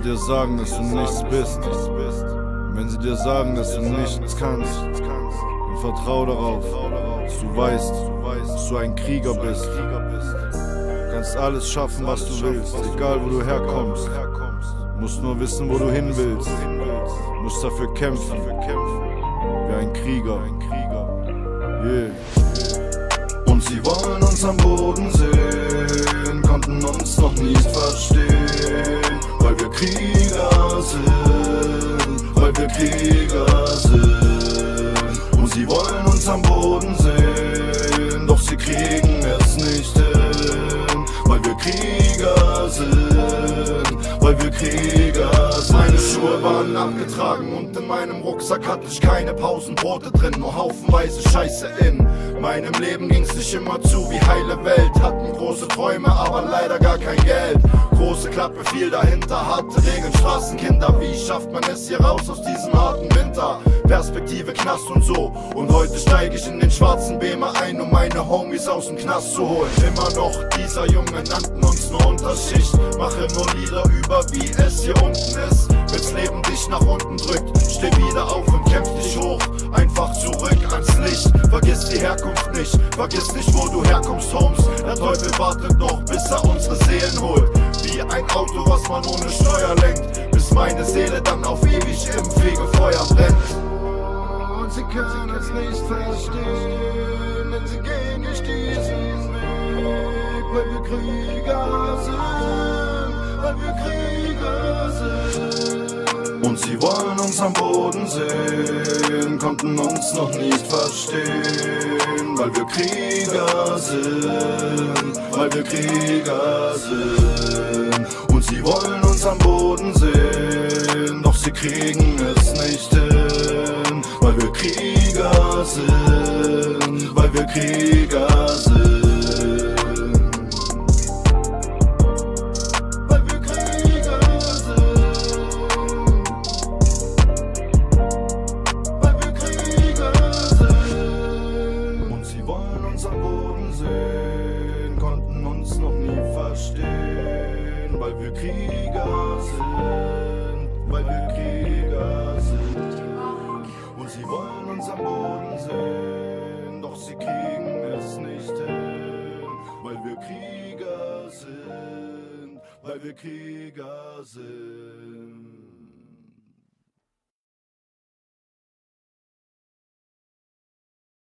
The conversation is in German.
dir sagen, dass du nichts bist, wenn sie dir sagen, dass du nichts kannst, dann vertrau darauf, dass du weißt, dass du ein Krieger bist. Du kannst alles schaffen, was du willst, egal wo du herkommst. Du musst nur wissen, wo du hin willst. Du musst dafür kämpfen, wie ein Krieger. Yeah. Und sie wollen uns am Boden sehen, konnten uns noch nicht verstehen, weil wir Krieger sind, weil wir Krieger sind. Und sie wollen uns am Boden sehen, doch sie kriegen es nicht hin, weil wir Krieger sind, weil wir Krieger sind. Meine Schuhe waren abgetragen und in meinem Rucksack hatte ich keine Pausenbrote drin, nur haufenweise Scheiße in meinem Leben ging's nicht immer zu wie heile Welt. Hatten große Träume, aber leider gar kein Geld. Große Klappe, viel dahinter, harte Regeln, Straßenkinder. Wie schafft man es hier raus aus diesem harten Winter? Perspektive, Knast und so. Und heute steige ich in den schwarzen Beamer ein, um meine Homies aus dem Knast zu holen. Immer noch dieser Junge, nannten uns nur Unterschicht. Mache nur Lieder über, wie es hier unten ist. Wenn's Leben dich nach unten drückt, steh wieder auf und kämpf dich hoch. Einfach zurück ans Licht. Vergiss die Herkunft nicht, vergiss nicht, wo du herkommst, Holmes. Der Teufel wartet noch, bis er unsere Seelen holt. Wie ein Auto, was man ohne Steuer lenkt, bis meine Seele dann auf ewig im Fegefeuer brennt. Und sie können es nicht verstehen, denn sie gehen nicht diesen Weg, weil wir Krieger sind, weil wir Krieger sind. Und sie wollen uns am Boden sehen, konnten uns noch nicht verstehen, weil wir Krieger sind, weil wir Krieger sind. Und sie wollen uns am Boden sehen, doch sie kriegen es nicht hin, weil wir Krieger sind, weil wir Krieger sind. Am Boden sehen, konnten uns noch nie verstehen, weil wir Krieger sind, weil wir Krieger sind. Und sie wollen uns am Boden sehen, doch sie kriegen es nicht hin, weil wir Krieger sind, weil wir Krieger sind.